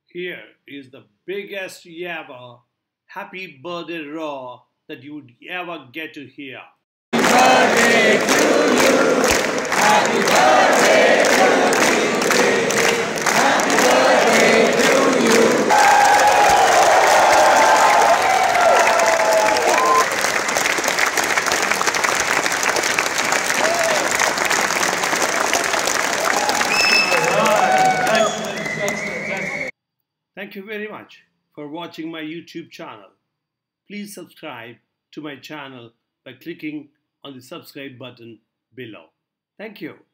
Here is the biggest ever happy birthday roar that you would ever get to hear. Birthday to you. Happy birthday to you. Happy birthday to you. Thank you very much for watching my YouTube channel. Please subscribe to my channel by clicking on the subscribe button below. Thank you.